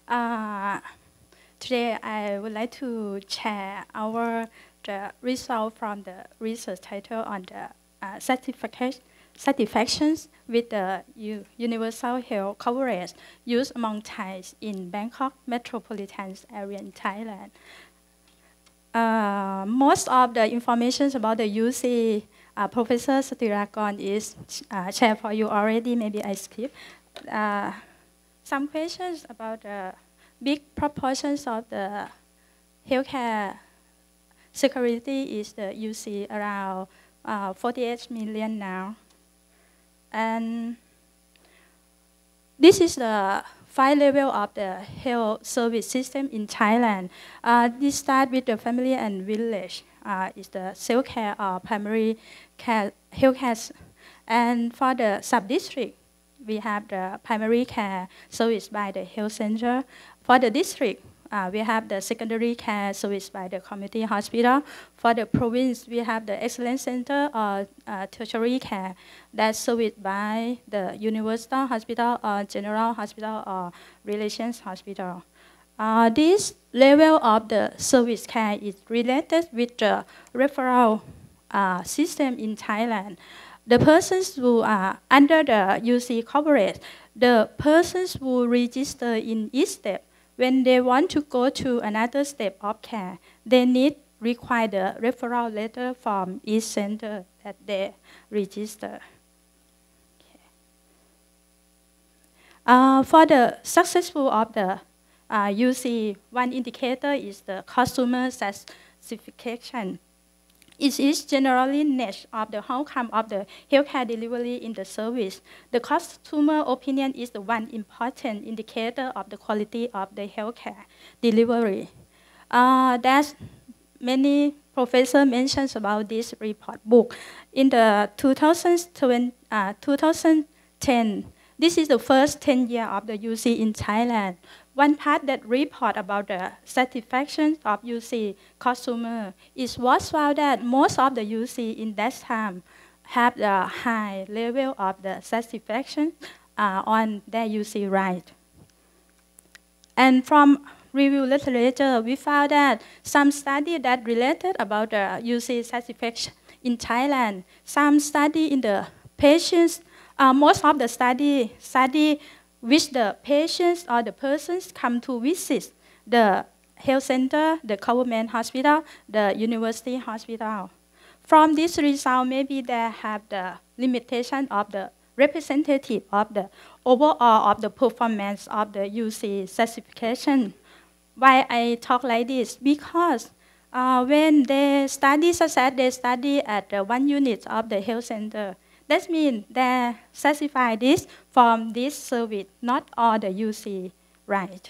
Uh, Today, I would like to share the result from the research title on the satisfactions with the universal health coverage used among Thais in Bangkok Metropolitan area in Thailand. Most of the information about the UC Professor Satiragon is shared for you already. Maybe I skip. Some questions about the big proportions of the healthcare security is the UC around 48 million now. And this is the 5 level of the health service system in Thailand. This start with the family and village. Is the self-care or primary care, healthcare. And for the sub-district, we have the primary care service by the health center. For the district, we have the secondary care service by the community hospital. For the province, we have the excellence center or tertiary care that's serviced by the universal hospital or general hospital or relations hospital. This level of the service care is related with the referral system in Thailand. The persons who are under the UC coverage, the persons who register in each step, when they want to go to another step of care, they require the referral letter from each center that they register. Okay. For the successful of the UC, one indicator is the customer satisfaction. It is generally niche of the outcome of the healthcare delivery in the service. The customer opinion is the one important indicator of the quality of the healthcare delivery. There's many professors mentions about this report book. In the 2010, this is the first 10 years of the UC in Thailand. One part that report about the satisfaction of UC consumer was found that most of the UC in that time have the high level of the satisfaction on their UC right. And from review literature, we found that some study that related about the UC satisfaction in Thailand, some study in the patients, most of the study which the patients or the persons come to visit the health center, the government hospital, the university hospital. From this result, maybe they have the limitation of the representative of the overall of the performance of the UC certification. Why I talk like this? Because when they study, such as they study at the 1 unit of the health center, that means they specify this from this service, not all the UC, right?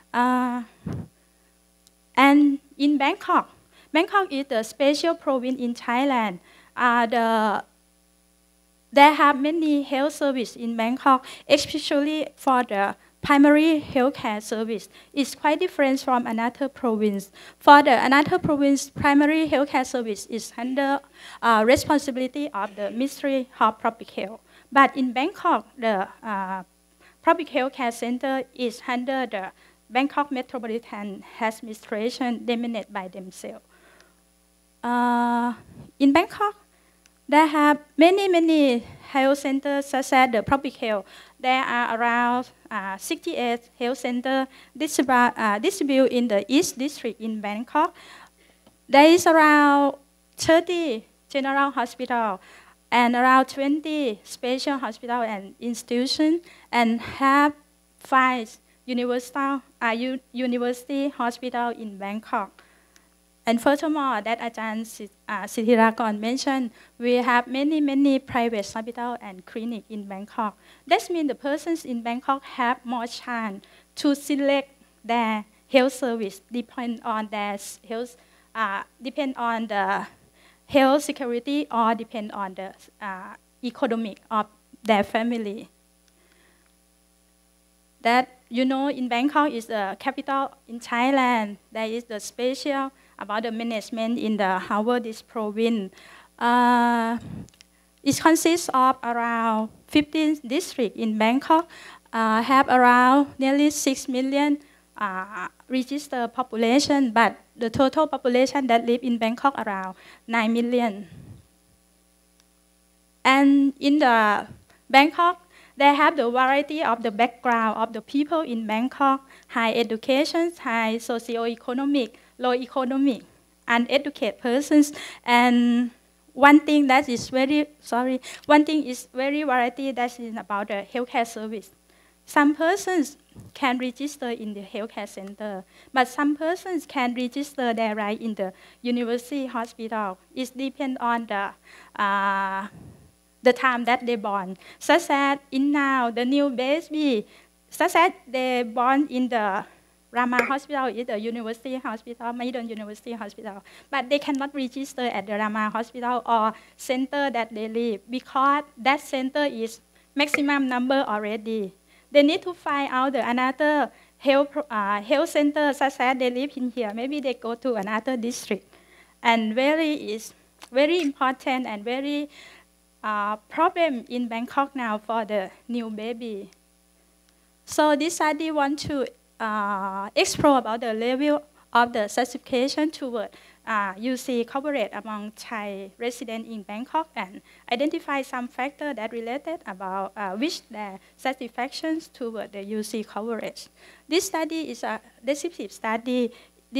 And in Bangkok, Bangkok is the special province in Thailand. There have many health services in Bangkok, especially for the primary healthcare service. It's quite different from another province. For the another province, primary healthcare service is under responsibility of the Ministry of Public Health. But in Bangkok, the public healthcare center is under the Bangkok Metropolitan Administration. They manage by themselves. In Bangkok, there have many health centers, such as the public health. There are around 68 health centers distributed in the East District in Bangkok. There is around 30 general hospitals and around 20 special hospitals and institutions, and have 5 university hospitals in Bangkok. And furthermore, that Ajahn Sithirakorn mentioned, we have many private hospitals and clinics in Bangkok. That means the persons in Bangkok have more chance to select their health service, depend on their health, depend on the health security, or depend on the economic of their family. That, you know, in Bangkok is the capital in Thailand. There is the special about the management in the Harbour province. It consists of around 15 districts in Bangkok, have around nearly 6 million registered population, but the total population that live in Bangkok around 9 million. And in the Bangkok, they have the variety of the background of the people in Bangkok, high education, high socioeconomic, low economic, uneducated persons. And one thing is very variety that is about the healthcare service. Some persons can register in the healthcare center, but some persons can register there right in the university hospital. It depends on the time that they born. Such as in now, the new baby, such as they born in the Rama Hospital, is the university hospital, Mahidol University Hospital, but they cannot register at the Rama Hospital or center that they live because that center is maximum number already. They need to find out another health center, such as they live in here. Maybe they go to another district, and is very important and very problem in Bangkok now for the new baby. So this study want to explore about the level of the certification toward UC coverage among Thai residents in Bangkok and identify some factors that related about which their satisfactions toward the UC coverage. This study is a descriptive study.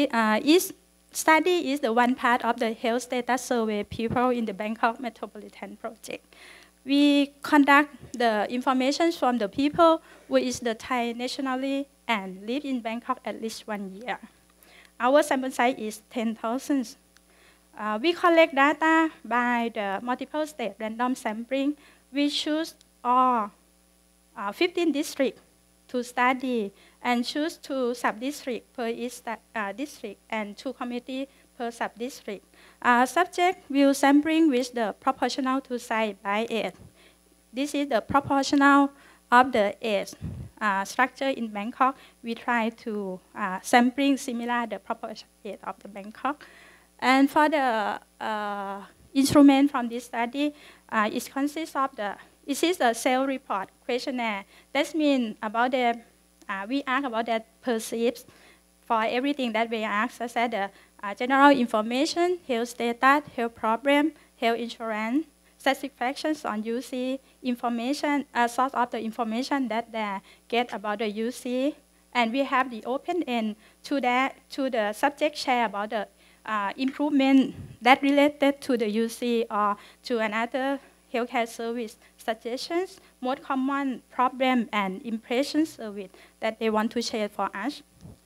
Study is the one part of the health status survey people in the Bangkok Metropolitan project. We conduct the information from the people who is the Thai nationally and live in Bangkok at least 1 year. Our sample size is 10,000. We collect data by the multiple state random sampling. We choose all 15 districts to study and choose 2 sub-districts per each district and 2 communities per sub-district. Subject will sampling with the proportional to size by age. This is the proportional of the age structure in Bangkok. We try to sampling similar the proportion age of the Bangkok. And for the instrument from this study, it consists of it is a self-report questionnaire. That means about the we ask about that perceived for everything that we ask, such as the general information, health status, health problem, health insurance, satisfactions on UC, information, source of the information that they get about the UC, and we have the open end to the subject share about the improvement that related to the UC or to another healthcare service suggestions, most common problem and impression service that they want to share for us.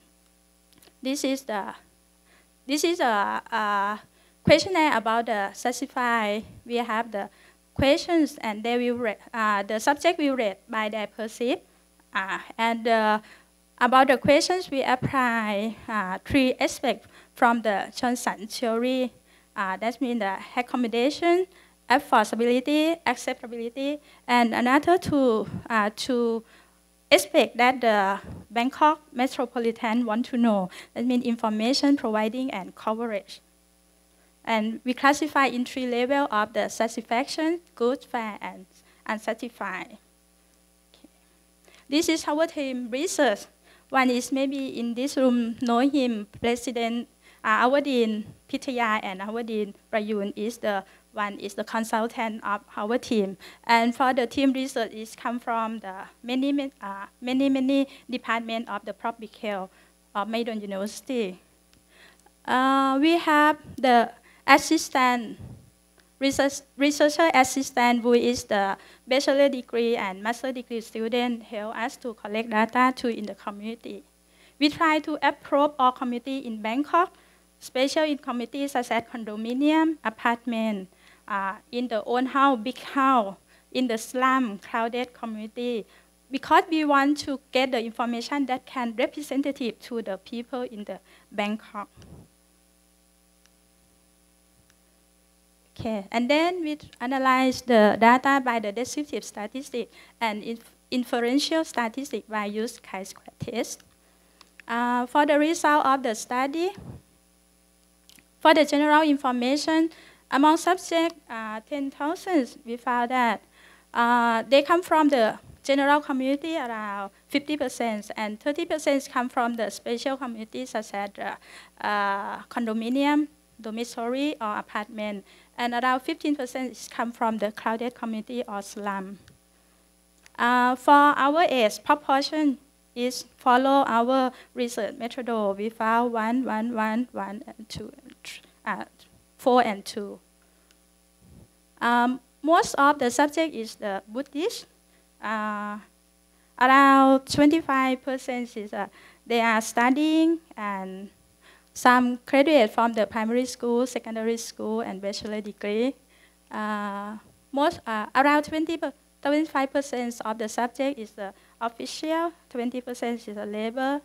This is a questionnaire about the certify. We have the questions and they will rate, the subject will rate by their perceive. About the questions, we apply 3 aspects from the Johnson theory. That means the accommodation, affordability, acceptability, and another to aspect that the Bangkok Metropolitan want to know. That means information providing and coverage. And we classify in 3 levels of the satisfaction, good, fair, and unsatisfied. Okay. This is our team research. One is maybe in this room know him, President our Dean Pitaya and our Dean Prayun is the one is the consultant of our team. And for the team research is come from the many departments of the public health of Mahidol University. We have the assistant, researcher assistant who is the bachelor degree and master degree student help us to collect data in the community. We try to approach all community in Bangkok, especially in communities such as condominium, apartment, in the own house, big house, in the slum, crowded community, because we want to get the information that can representative to the people in the Bangkok. Okay, and then we analyze the data by the descriptive statistics and inferential statistics by use chi-square test. For the result of the study, for the general information, among subjects 10,000, we found that they come from the general community around 50%, and 30% come from the special communities such as condominium, dormitory, or apartment, and around 15% come from the crowded community or slum. For our age proportion is follow our research method. We found 1, 1, 1, 1, and 2, 4 and 2. Most of the subject is the Buddhist. Around 25% is they are studying, and some graduate from the primary school, secondary school, and bachelor degree. Around 25% of the subject is the official, 20% is the labor,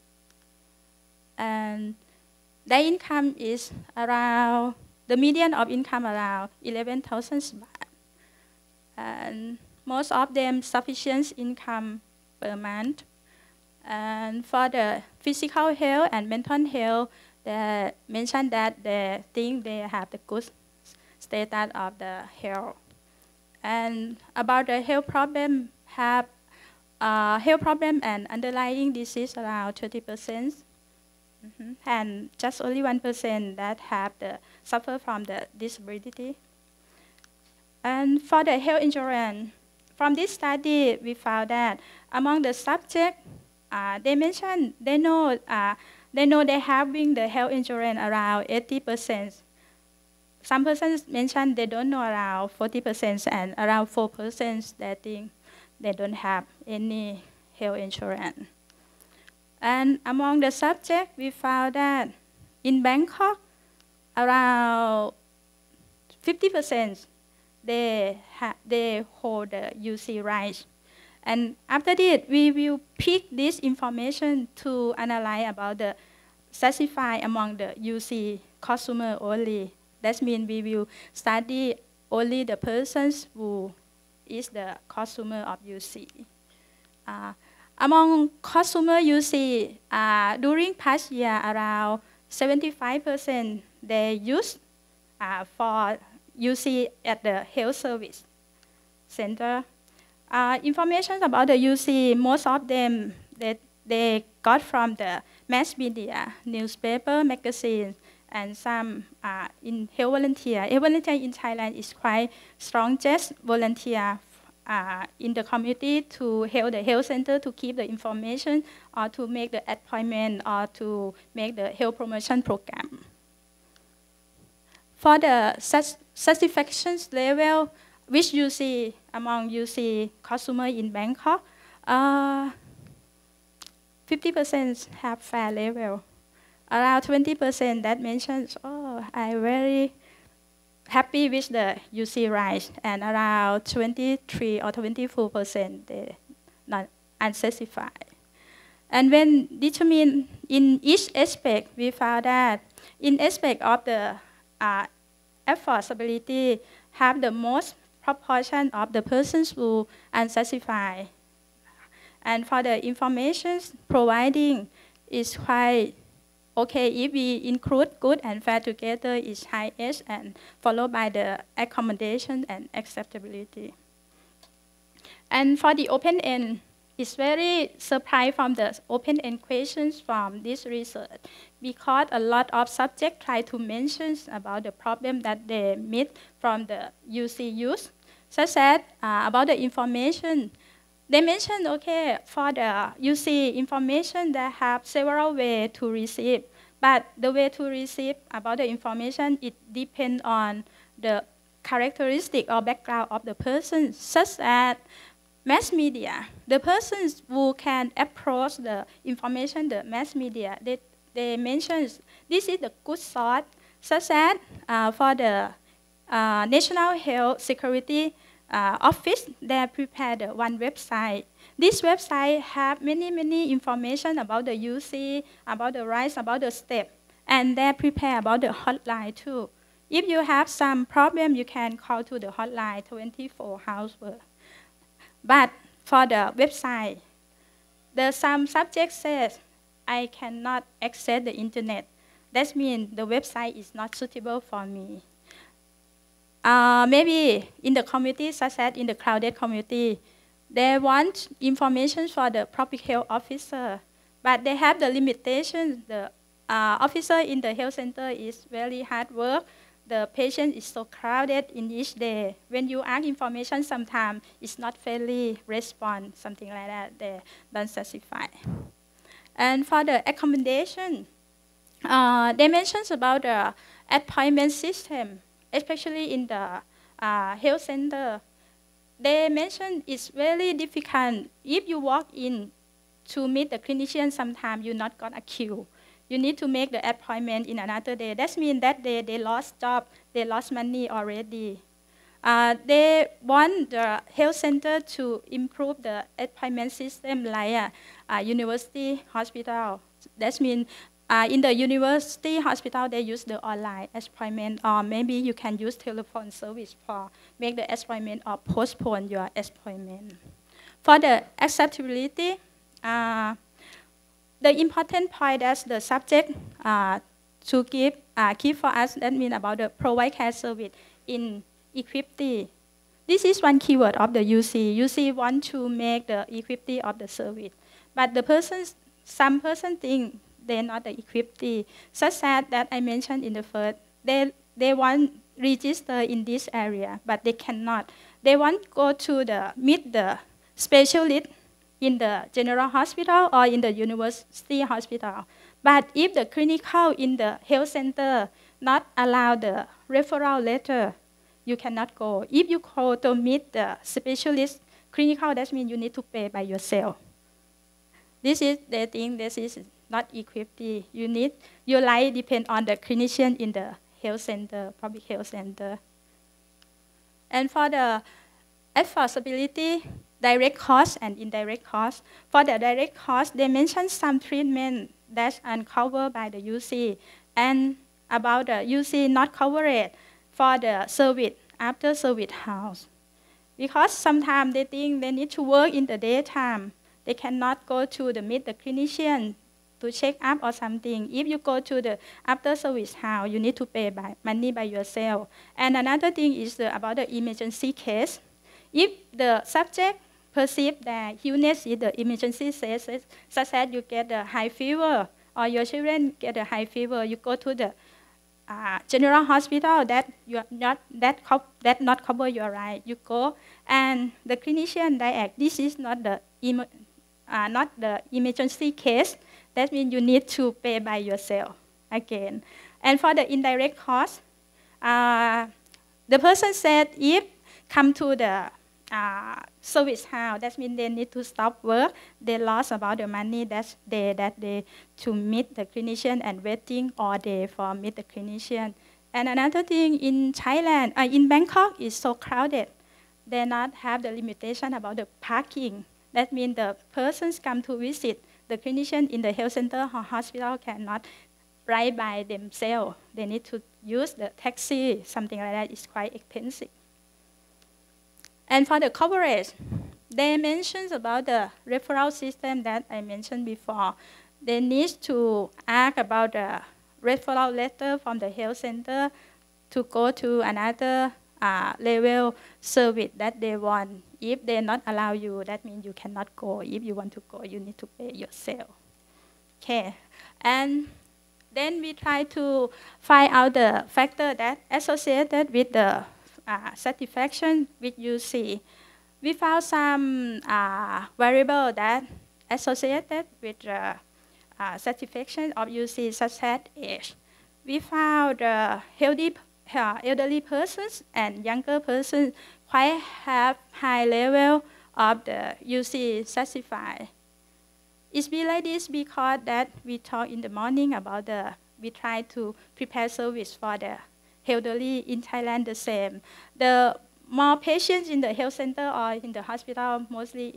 and their income is around, the median of income around 11,000 baht. And most of them sufficient income per month. And for the physical health and mental health, they mentioned that they think they have the good status of the health. And about the health problem, have health problem and underlying disease around 30%. And just only 1% that have the suffer from the disability. And for the health insurance, from this study, we found that among the subjects, they mentioned they know they having the health insurance around 80%. Some persons mentioned they don't know around 40%, and around 4% they think they don't have any health insurance. And among the subjects, we found that in Bangkok, around 50% they hold the UC rights. And after that, we will pick this information to analyze about the specify among the UC consumer only. That means we will study only the persons who is the consumer of UC. Among consumer UC, during past year, around 75% they use for UC at the health service center. Information about the UC, most of them they got from the mass media, newspaper, magazine, and some in health volunteer. Health volunteer in Thailand is quite strong, just volunteer in the community to help the health center to keep the information or to make the appointment or to make the health promotion program. For the satisfaction level, which you see among UC consumer in Bangkok, 50% have fair level. Around 20% that mentions, oh, I'm very happy with the UC rights, and around 23 or 24% they not unsatisfied. And when determined in each aspect, we found that in aspect of the affordability have the most proportion of the persons who unsatisfied. And for the information providing is quite okay if we include good and fair together is highest, and followed by the accommodation and acceptability. And for the open-end, it's very surprised from the open-end questions from this research, because a lot of subjects try to mention about the problem that they meet from the UC use, such as about the information. They mentioned, okay, for the UC information, they have several ways to receive. But the way to receive about the information, it depends on the characteristic or background of the person, such as mass media. The persons who can approach the information, the mass media, they mention this is the good source, such as for the National Health Security Office, they prepared one website. This website have many information about the UC, about the rights, about the step, and they prepare about the hotline too. If you have some problem, you can call to the hotline 24 hours. But for the website, some subject says, I cannot access the internet. That means the website is not suitable for me. Maybe in the community, such as in the crowded community, They want information for the public health officer, but they have the limitations. The officer in the health center is very hard work. The patient is so crowded in each day. When you ask information, sometimes it's not fairly respond, something like that. They don't specify. And for the accommodation, they mentioned about the appointment system, especially in the health center. They mentioned it's very difficult. If you walk in to meet the clinician, sometimes you not got a queue. You need to make the appointment in another day. That means that they lost job, they lost money already. They want the health center to improve the appointment system like a university hospital. That means in the university hospital, they use the online appointment, or maybe you can use telephone service for make the appointment or postpone your appointment. For the acceptability, the important point that the subject to keep for us, that means about the provide care service in equity. This is one keyword of the UC. UC want to make the equity of the service, but some person think they're not the equity. Such as that I mentioned in the first, they want register in this area, but they cannot. They want go to meet the specialist in the general hospital or in the university hospital. But if the clinical in the health center not allow the referral letter, you cannot go. If you go to meet the specialist clinical, that means you need to pay by yourself. They think this is not equity. Your life depends on the clinician in the health center, public health center. And for the affordability, direct cost and indirect cost. For the direct cost, they mentioned some treatment that's uncovered by the UC, and about the UC not covered for the service after service house. Because sometimes they think they need to work in the daytime. They cannot go to meet the clinician to check up or something. If you go to the after service house, you need to pay money by yourself. And another thing is about the emergency case. If the subject perceive that illness is the emergency case, such as you get a high fever or your children get a high fever, you go to the general hospital that not cover your right. You go and the clinician direct. This is not the emergency case. That means you need to pay by yourself again. And for the indirect cost, the person said if come to the service house, that means they need to stop work. They lost about the money that they to meet the clinician and waiting all day for meet the clinician. And another thing in Thailand, in Bangkok, is so crowded. They not have the limitation about the parking. That means the persons come to visit the clinician in the health center or hospital cannot ride by themselves. They need to use the taxi, something like that. It's quite expensive. And for the coverage, they mentioned about the referral system that I mentioned before. They need to ask about the referral letter from the health center to go to another level service that they want. If they not allow you, that means you cannot go. If you want to go, you need to pay yourself. Okay, and then we try to find out the factor that associated with the satisfaction with UC. We found some variable that associated with the satisfaction of UC, such as age. We found elderly persons and younger persons quite have high level of the UC satisfied. It's be like this because that we talk in the morning about we try to prepare service for the elderly in Thailand the same. The more patients in the health center or in the hospital, mostly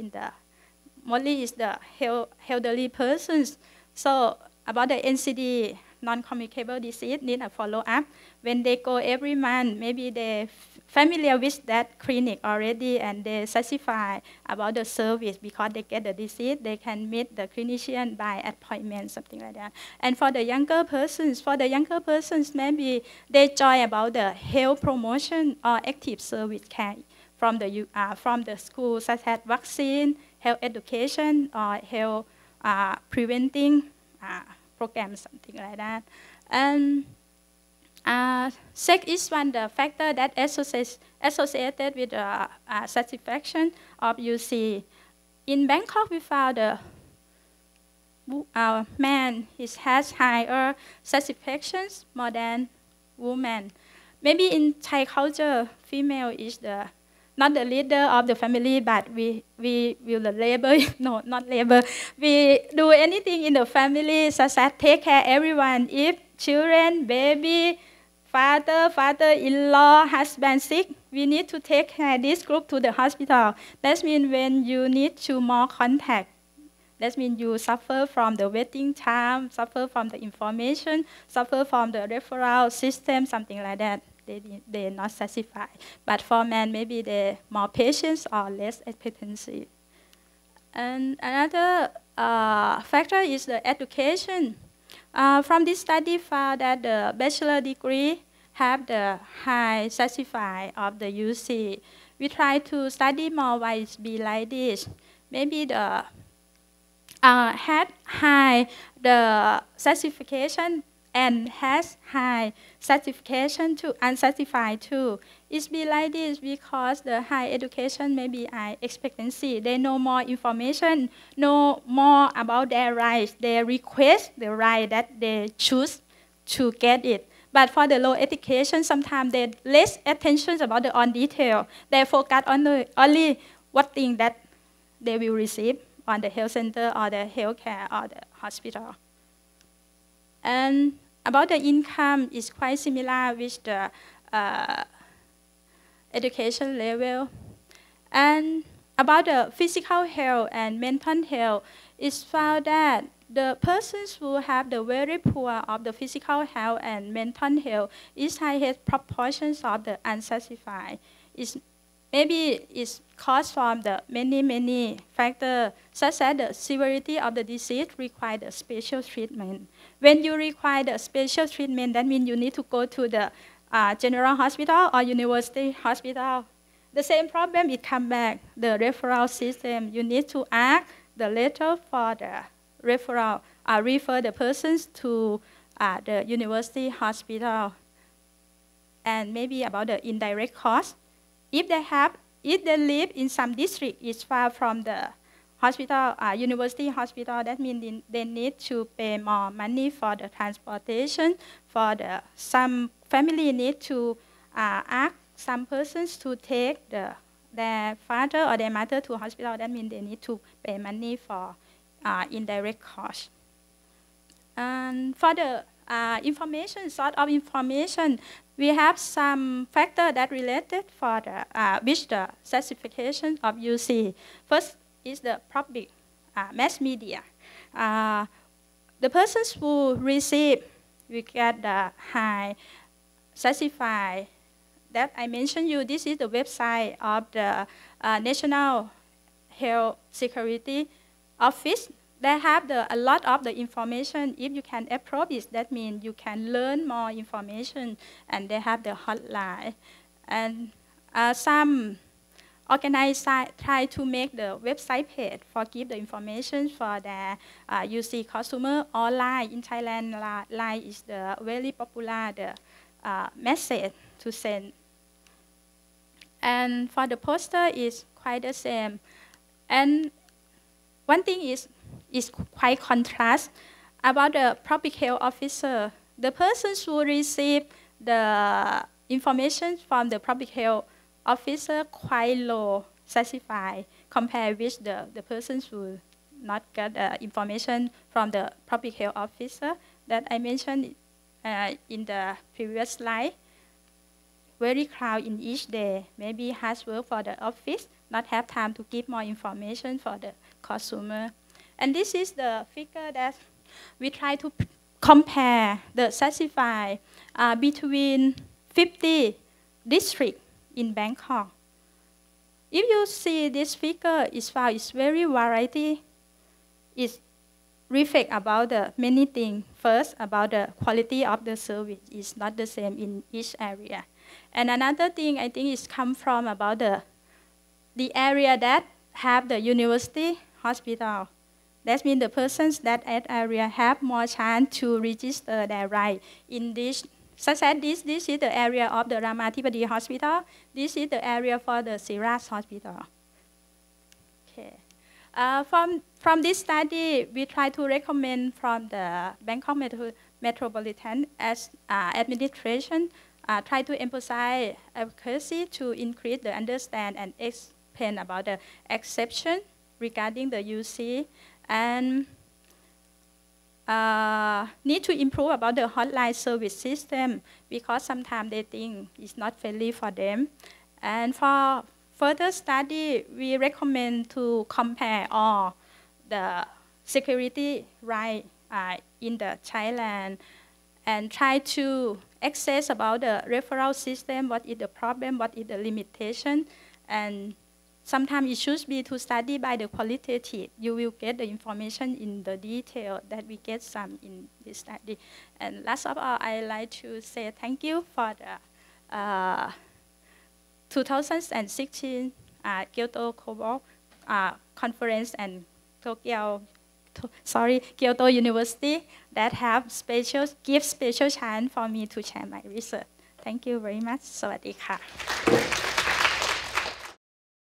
is the elderly persons. So about the NCD, non-communicable disease, need a follow-up. When they go every month, maybe they're familiar with that clinic already and they satisfy about the service because they get the disease, they can meet the clinician by appointment, something like that. And for the younger persons, maybe they join about the health promotion or active service care from the school, such as vaccine, health education, or health preventing programs, something like that. And sex is one the factor that associated with satisfaction of UC. In Bangkok, we found man has higher satisfactions more than women. Maybe in Thai culture, female is not the leader of the family, but we will labor, no, not labor. We do anything in the family, such as take care everyone. If children, baby, father-in-law, husband sick, we need to take care this group to the hospital. That means when you need to more contact, that means you suffer from the waiting time, suffer from the information, suffer from the referral system, something like that. They're not satisfied. But for men, maybe they're more patient or less expectancy. And another factor is the education. From this study found that the bachelor degree have the high satisfied of the UC. We try to study more why it be like this. Maybe the had high the certification and has high certification too, uncertified too. It's be like this because the high education maybe high expectancy. They know more information, know more about their rights. They request the right that they choose to get it. But for the low education, sometimes they less attention about the on detail. They focus on only what thing that they will receive on the health center or the healthcare or the hospital. And about the income is quite similar with the education level. And about the physical health and mental health, it's found that the persons who have the very poor of the physical health and mental health is highest proportions of the unsatisfied. Maybe it's caused from the many factors, such as the severity of the disease require the special treatment. When you require the special treatment, that means you need to go to the general hospital or university hospital. The same problem, it comes back, the referral system. You need to ask the letter for the referral, refer the persons to the university hospital. And maybe about the indirect cost. If they live in some district, it's far from the hospital, university hospital, that means they need to pay more money for the transportation. Some family need to ask some persons to take their father or their mother to hospital. That means they need to pay money for indirect cost. And for the sort of information, we have some factors that related for with the certification of UC. First is the public mass media. The persons who receive, we get the high certified that I mentioned you. This is the website of the National Health Security Office. They have a lot of the information. If you can approve it, that means you can learn more information, and they have the hotline. And some organizers try to make the website page for give the information for the UC consumer online. In Thailand, line is the very popular message to send. And for the poster is quite the same. And one thing is quite contrast about the public health officer. The persons who receive the information from the public health officer quite low satisfied compared with the persons who not get information from the public health officer that I mentioned in the previous slide. Very crowded in each day, maybe has work for the office, not have time to give more information for the consumer. And this is the figure that we try to compare the satisfied between 50 districts in Bangkok. If you see this figure, it's very variety. It reflects about the many things. First, about the quality of the service is not the same in each area. And another thing I think is come from about the the area that have the university hospital. That means the persons that at area have more chance to register their right in this, such as this is the area of the Ramathipati Hospital. This is the area for the Shiran Hospital. Okay. From this study, we try to recommend from the Bangkok Metropolitan as administration, try to emphasize advocacy to increase the understand and explain about the exception regarding the UC, and need to improve about the hotline service system because sometimes they think it's not friendly for them. And for further study, we recommend to compare all the security right in the Thailand and try to access about the referral system, what is the problem, what is the limitation, and sometimes it should be to study by the qualitative. You will get the information in the detail that we get some in this study. And last of all, I like to say thank you for the 2016 Kyoto Co-op conference and Kyoto University that give special chance for me to share my research. Thank you very much. สวัสดีค่ะ